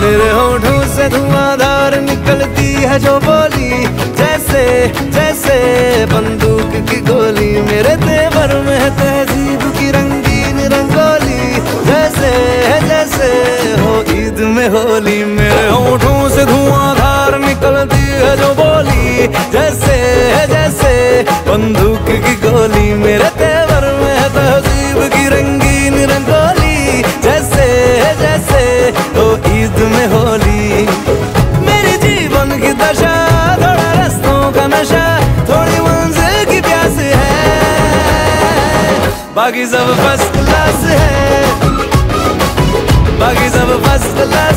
मेरे होठों से धुआंधार निकलती है जो बोली, जैसे जैसे बंदूक की गोली। मेरे तेवर में है तहजीब की रंगीन रंगोली, जैसे जैसे हो ईद में होली। मेरे होठों से धुआंधार निकलती है जो बोली, जैसे जैसे बंदूक की गोली। मेरे तेवर में है तहजीब की रंगीन रंगोली, जैसे जैसे हो ईद में होली। मेरी जीवन की दशा थोड़ा रस्तों का नशा, थोड़ी मंजिल की प्यास है, बाकी सब फर्स्ट क्लास है, बाकी सब फर्स्ट क्लास